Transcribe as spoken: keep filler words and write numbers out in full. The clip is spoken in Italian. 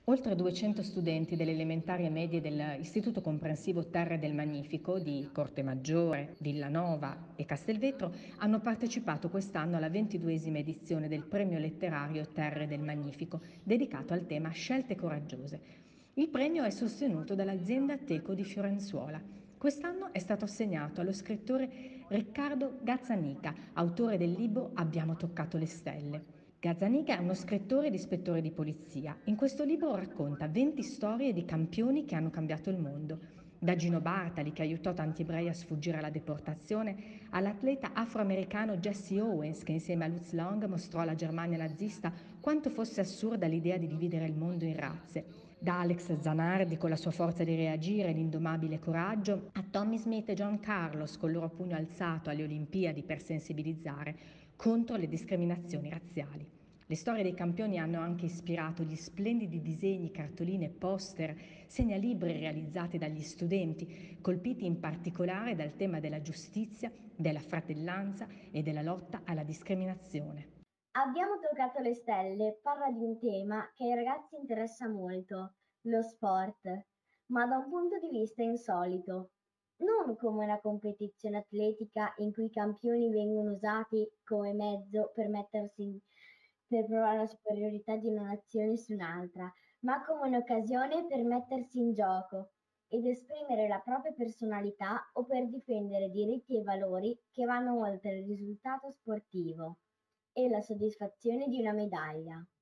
Oltre duecento studenti delle elementari e medie dell'Istituto Comprensivo Terre del Magnifico di Cortemaggiore, Villanova e Castelvetro hanno partecipato quest'anno alla ventiduesima edizione del premio letterario Terre del Magnifico, dedicato al tema Scelte coraggiose. Il premio è sostenuto dall'azienda Teco di Fiorenzuola. Quest'anno è stato assegnato allo scrittore Riccardo Gazzanica, autore del libro Abbiamo toccato le stelle. Gazzanica è uno scrittore ed ispettore di polizia. In questo libro racconta venti storie di campioni che hanno cambiato il mondo. Da Gino Bartali, che aiutò tanti ebrei a sfuggire alla deportazione, all'atleta afroamericano Jesse Owens, che insieme a Lutz Long mostrò alla Germania nazista quanto fosse assurda l'idea di dividere il mondo in razze. Da Alex Zanardi, con la sua forza di reagire e l'indomabile coraggio, a Tommy Smith e John Carlos, col loro pugno alzato alle Olimpiadi per sensibilizzare contro le discriminazioni razziali. Le storie dei campioni hanno anche ispirato gli splendidi disegni, cartoline, poster, segnalibri realizzati dagli studenti, colpiti in particolare dal tema della giustizia, della fratellanza e della lotta alla discriminazione. Abbiamo toccato le stelle parla di un tema che ai ragazzi interessa molto, lo sport, ma da un punto di vista insolito. Non come una competizione atletica in cui i campioni vengono usati come mezzo per mettersi in- per provare la superiorità di una nazione su un'altra, ma come un'occasione per mettersi in gioco ed esprimere la propria personalità o per difendere diritti e valori che vanno oltre il risultato sportivo e la soddisfazione di una medaglia.